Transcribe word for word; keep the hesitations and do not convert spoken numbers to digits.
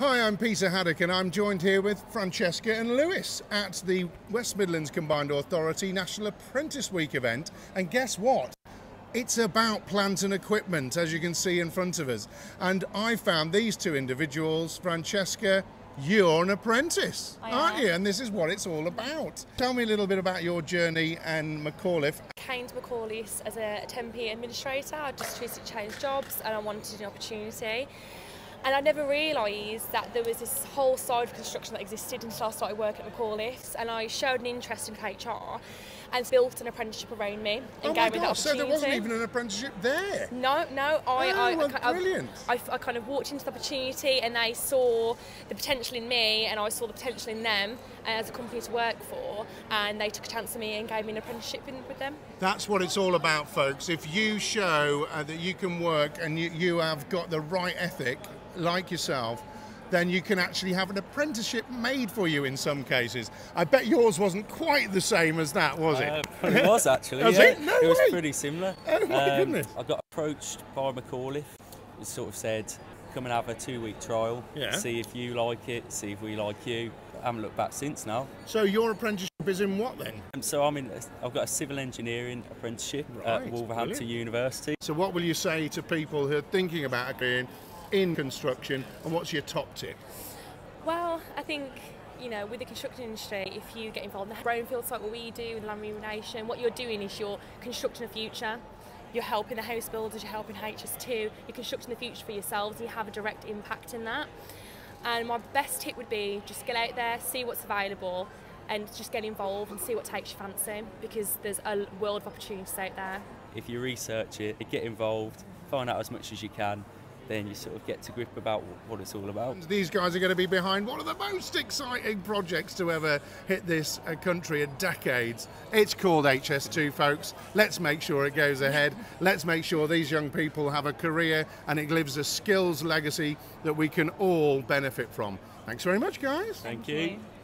Hi, I'm Peter Haddock and I'm joined here with Francesca and Lewis at the West Midlands Combined Authority National Apprentice Week event. And guess what? It's about plant and equipment, as you can see in front of us. And I found these two individuals. Francesca, you're an apprentice, I aren't am. you? And this is what it's all about. Tell me a little bit about your journey and McAuliffe. I came to McAuliffe's as a temporary administrator. I just recently changed jobs and I wanted an opportunity. And I never realised that there was this whole side of construction that existed until I started working at McAuliffe's, and I showed an interest in H R and built an apprenticeship around me and Oh my gave me that gosh, so opportunity. there wasn't even an apprenticeship there? No, no, I, Oh, I, well, I, brilliant. I, I kind of walked into the opportunity and they saw the potential in me and I saw the potential in them as a company to work for, and they took a chance on me and gave me an apprenticeship in, with them. That's what it's all about, folks. If you show uh, that you can work and you, you have got the right ethic, like yourself, then you can actually have an apprenticeship made for you in some cases. I bet yours wasn't quite the same as that, was it? Uh, probably was actually. Was yeah. it? No it was way. pretty similar. Oh my Um, goodness. I got approached by McAuliffe. It sort of said, come and have a two-week trial, Yeah. see if you like it, see if we like you. I haven't looked back since now. So your apprenticeship is in what then? Um, so I'm in. I've got a civil engineering apprenticeship Right, at Wolverhampton brilliant. University. So what will you say to people who are thinking about a career in construction, and what's your top tip? Well, I think, you know, with the construction industry, if you get involved in the brownfield site, what we do with land remuneration, what you're doing is you're constructing a future. You're helping the house builders, you're helping H S two, you're constructing the future for yourselves, and you have a direct impact in that. And my best tip would be just get out there, see what's available, and just get involved and see what takes your fancy, because there's a world of opportunities out there. If you research it, get involved, find out as much as you can, then you sort of get to grip about what it's all about. These guys are going to be behind one of the most exciting projects to ever hit this uh, country in decades. It's called H S two, folks. Let's make sure it goes ahead. Let's make sure these young people have a career and it lives a skills legacy that we can all benefit from. Thanks very much, guys. Thank, Thank you. you.